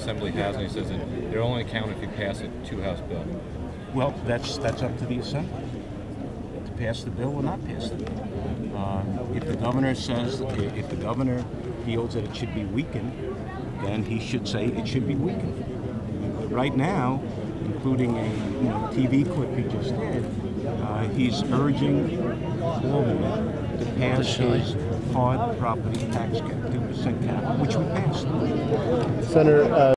Assembly has, and he says that they'll only count if you pass a two-house bill. Well, that's up to the Assembly to pass the bill or not pass the bill. If the governor feels that it should be weakened, then he should say it should be weakened. But right now, including a TV clip he just did, he's urging Albany to pass his hard property tax cap, 2% cap, which we passed. Senator.